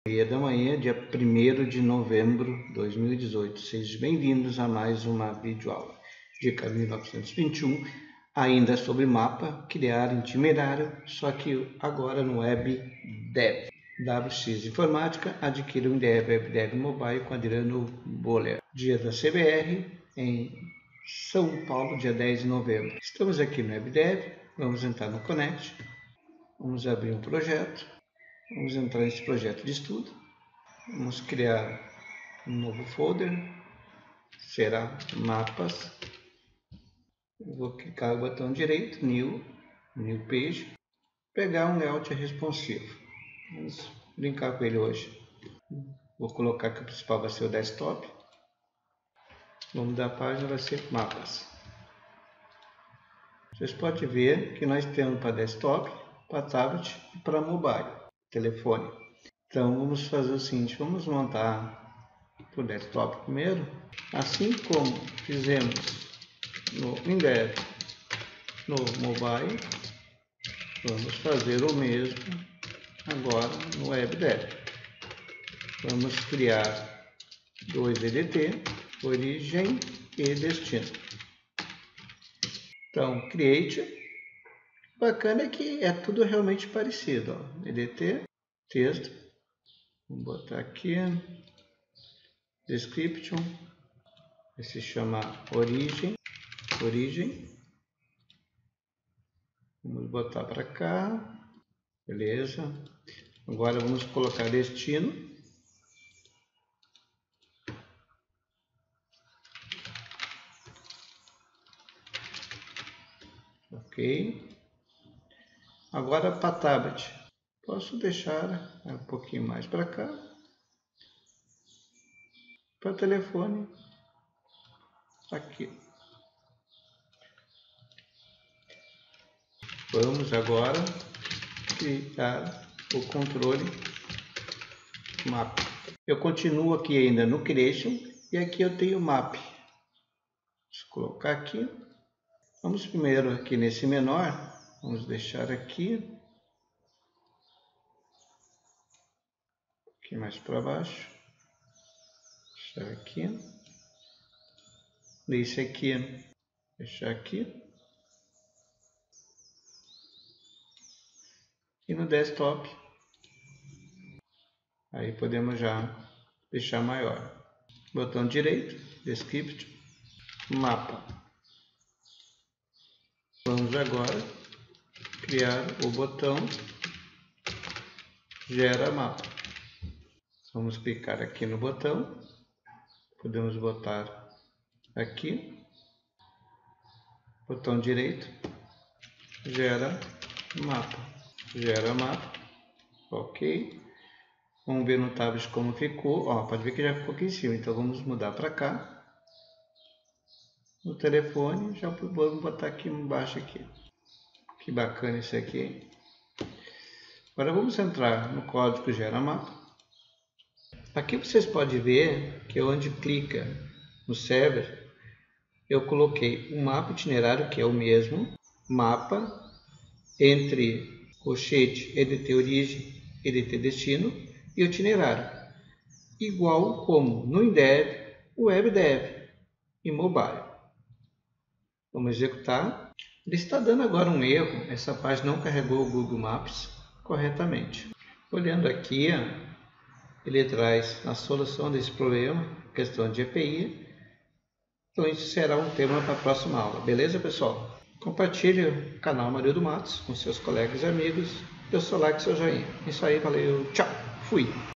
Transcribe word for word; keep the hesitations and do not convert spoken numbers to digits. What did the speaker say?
Meia da manhã, dia primeiro de novembro de dois mil e dezoito. Sejam bem-vindos a mais uma videoaula. Dica mil novecentos e vinte e um, ainda sobre mapa, criar itinerário, só que agora no WebDev. W X Informática adquire o WebDev Mobile com Adriano Boller. Dia da C B R em São Paulo, dia dez de novembro. Estamos aqui no WebDev, vamos entrar no Connect, vamos abrir um projeto. Vamos entrar nesse projeto de estudo, vamos criar um novo folder, será mapas, eu vou clicar o botão direito, new, new page, pegar um layout responsivo, vamos brincar com ele hoje, vou colocar que o principal vai ser o desktop, o nome da página vai ser mapas. Vocês podem ver que nós temos para desktop, para tablet e para mobile. Telefone. Então vamos fazer o seguinte, vamos montar o desktop primeiro, assim como fizemos no WebDev, no mobile, vamos fazer o mesmo agora no WebDev. Vamos criar dois E D T, origem e destino. Então, create. Bacana é que é tudo realmente parecido, ó. E D T, texto, vou botar aqui, description, vai se chamar origem, origem, vamos botar para cá, beleza, agora vamos colocar destino, ok. Agora para tablet, posso deixar um pouquinho mais para cá. Para telefone, aqui. Vamos agora criar o controle map. Eu continuo aqui ainda no creation e aqui eu tenho map. Vou colocar aqui. Vamos primeiro aqui nesse menor. Vamos deixar aqui, um pouquinho mais para baixo, deixar aqui, esse aqui, deixar aqui, e no desktop, aí podemos já deixar maior, botão direito, description, mapa, vamos agora criar o botão gera mapa. Vamos clicar aqui no botão, podemos botar aqui, botão direito, gera mapa, gera mapa, ok. Vamos ver no tablet como ficou, ó, pode ver que já ficou aqui em cima, então vamos mudar para cá. No telefone, já vamos botar aqui embaixo aqui. Que bacana isso aqui. Agora vamos entrar no código gera mapa. Aqui vocês podem ver que onde clica no server, eu coloquei um mapa itinerário que é o mesmo, mapa entre colchete E D T origem, E D T destino e itinerário, igual como no WebDev, WebDev e mobile. Vamos executar. Ele está dando agora um erro, essa página não carregou o Google Maps corretamente. Olhando aqui, ele traz a solução desse problema, questão de A P I. Então isso será um tema para a próxima aula, beleza pessoal? Compartilhe o canal Amarildo Matos com seus colegas e amigos. Eu sou o like, seu joinha. Isso aí, valeu, tchau, fui!